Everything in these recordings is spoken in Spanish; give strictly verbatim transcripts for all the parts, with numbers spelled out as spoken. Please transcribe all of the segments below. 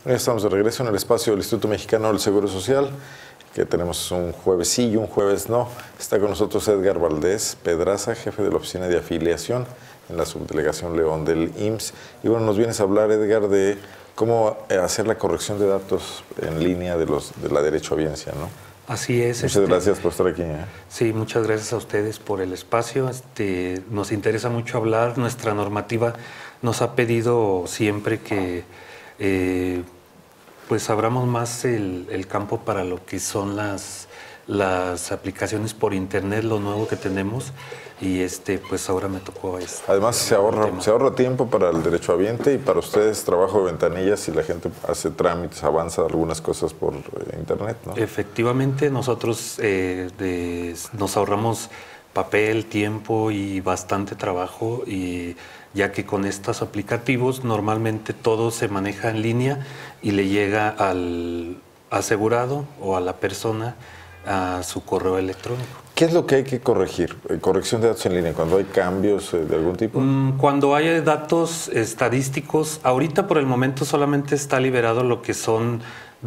Ya estamos de regreso en el espacio del Instituto Mexicano del Seguro Social, que tenemos un jueves sí y un jueves no. Está con nosotros Edgar Valdés Pedraza, jefe de la Oficina de Afiliación en la Subdelegación León del I M S S. Y bueno, nos vienes a hablar, Edgar, de cómo hacer la corrección de datos en línea de, los, de la derechohabiencia, ¿no? Así es. Muchas este, gracias por estar aquí. ¿eh? Sí, muchas gracias a ustedes por el espacio. Este, nos interesa mucho hablar. Nuestra normativa nos ha pedido siempre que eh, pues abramos más el, el campo para lo que son las, las aplicaciones por internet, lo nuevo que tenemos. Y este, pues ahora me tocó este, Además se ahorra, se ahorra tiempo para el derechohabiente y para ustedes trabajo de ventanillas si la gente hace trámites, avanza algunas cosas por internet, ¿no? Efectivamente, nosotros eh, de, nos ahorramos papel, tiempo y bastante trabajo, y ya que con estos aplicativos normalmente todo se maneja en línea y le llega al asegurado o a la persona a su correo electrónico. ¿Qué es lo que hay que corregir? Corrección de datos en línea, cuando hay cambios de algún tipo. Cuando hay datos estadísticos, ahorita por el momento solamente está liberado lo que son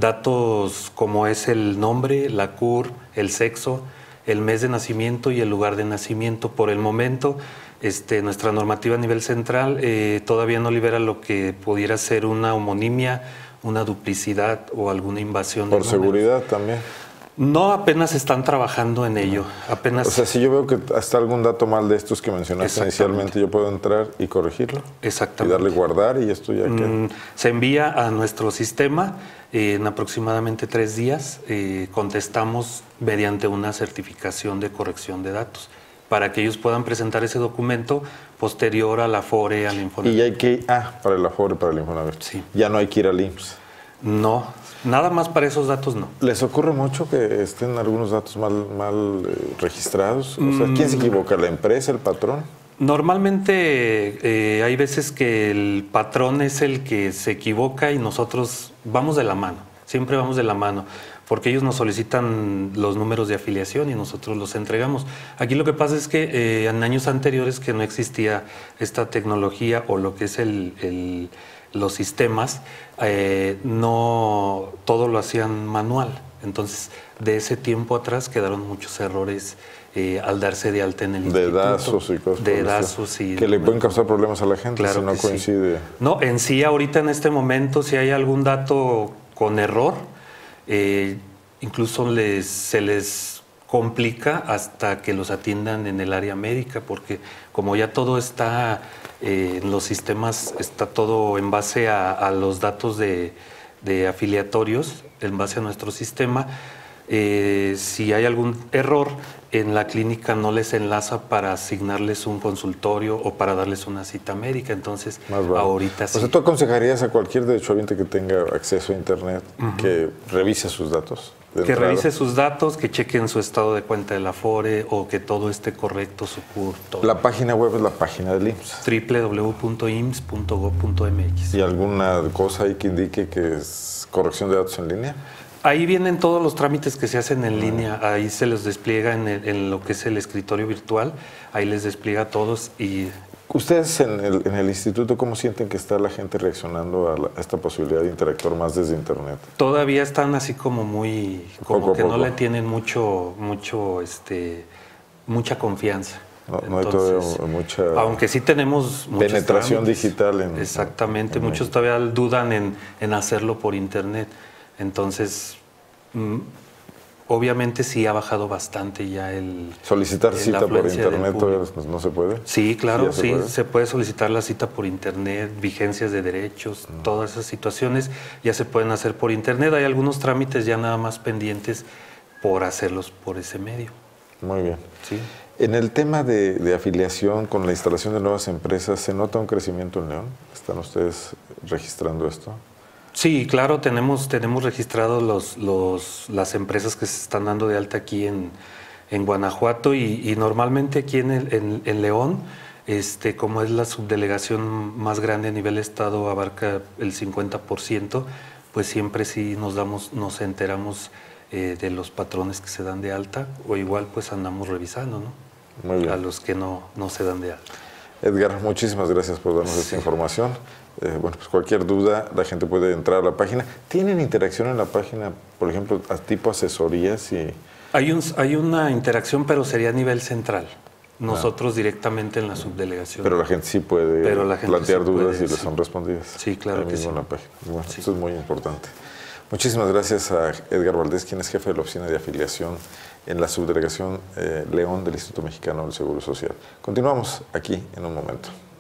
datos como es el nombre, la C U R, el sexo, el mes de nacimiento y el lugar de nacimiento. Por el momento, este, nuestra normativa a nivel central eh, todavía no libera lo que pudiera ser una homonimia, una duplicidad o alguna invasión. Por seguridad también. No, apenas están trabajando en ello. Apenas. O sea, si yo veo que está algún dato mal de estos que mencionaste inicialmente, yo puedo entrar y corregirlo. Exactamente. Y darle guardar y esto ya queda. Mm, se envía a nuestro sistema eh, en aproximadamente tres días. Eh, contestamos mediante una certificación de corrección de datos para que ellos puedan presentar ese documento posterior a la Afore, al Infonavit. Y hay que ah, para el Afore, para el Infonavit. Sí. Ya no hay que ir al I M S S. No, nada más para esos datos no. ¿Les ocurre mucho que estén algunos datos mal, mal eh, registrados? O sea, ¿quién se equivoca? ¿La empresa, el patrón? Normalmente eh, hay veces que el patrón es el que se equivoca y nosotros vamos de la mano, siempre vamos de la mano, porque ellos nos solicitan los números de afiliación y nosotros los entregamos. Aquí lo que pasa es que eh, en años anteriores que no existía esta tecnología o lo que es el... el los sistemas, eh, no todo lo hacían manual. Entonces, de ese tiempo atrás quedaron muchos errores eh, al darse de alta en el de instituto. Dazos y cosas. De Dazos y... Que le pueden causar problemas a la gente claro si no coincide. Sí. No, en sí, ahorita en este momento, si hay algún dato con error, eh, incluso les, se les complica hasta que los atiendan en el área médica, porque como ya todo está... Eh, en los sistemas está todo en base a, a los datos de, de afiliatorios, en base a nuestro sistema. Eh, si hay algún error, en la clínica no les enlaza para asignarles un consultorio o para darles una cita médica. Entonces, vale. ahorita sí. O sea, ¿tú aconsejarías a cualquier derechohabiente que tenga acceso a Internet uh-huh. que revise sus datos? Que entrada? revise sus datos, que chequen su estado de cuenta de la Afore o que todo esté correcto, su C U R, todo. La página web es la página del I M S S. doble u doble u doble u punto i m s s punto gob punto m x. ¿Y alguna cosa ahí que indique que es corrección de datos en línea? Ahí vienen todos los trámites que se hacen en línea, ahí se les despliega en, el, en lo que es el escritorio virtual, ahí les despliega a todos. Y ¿ustedes en el, en el instituto cómo sienten que está la gente reaccionando a, la, a esta posibilidad de interactuar más desde Internet? Todavía están así como muy, como poco que poco. no le tienen mucho, mucho, este, mucha confianza. No, Entonces, no hay todavía mucha aunque sí tenemos penetración trámites, digital. En, exactamente, en muchos todavía dudan en, en hacerlo por Internet. Entonces, mm, obviamente sí ha bajado bastante ya el... ¿Solicitar cita por Internet todavía no se puede? Sí, claro, sí, sí, se puede. se puede solicitar la cita por Internet, vigencias de derechos, mm. todas esas situaciones ya se pueden hacer por Internet. Hay algunos trámites ya nada más pendientes por hacerlos por ese medio. Muy bien. Sí. En el tema de, de afiliación con la instalación de nuevas empresas, ¿se nota un crecimiento en León? ¿Están ustedes registrando esto? Sí, claro, tenemos, tenemos registrados los, los, las empresas que se están dando de alta aquí en, en Guanajuato y, y normalmente aquí en, el, en, en León, este, como es la subdelegación más grande a nivel estado, abarca el cincuenta por ciento, pues siempre sí nos, damos, nos enteramos eh, de los patrones que se dan de alta o igual pues andamos revisando, ¿no? Muy bien. A los que no, no se dan de alta. Edgar, muchísimas gracias por darnos sí. esta información Eh, bueno, pues cualquier duda, la gente puede entrar a la página. ¿Tienen interacción en la página, por ejemplo, a tipo asesorías? Y... Hay, un, hay una interacción, pero sería a nivel central. Nosotros ah. directamente en la subdelegación. Pero la gente sí puede gente plantear sí dudas puede, y les sí. son respondidas. Sí, claro que sí. En la página. Bueno, sí. Esto es muy importante. Muchísimas gracias a Edgar Valdés, quien es jefe de la Oficina de Afiliación en la Subdelegación eh, León del Instituto Mexicano del Seguro Social. Continuamos aquí en un momento.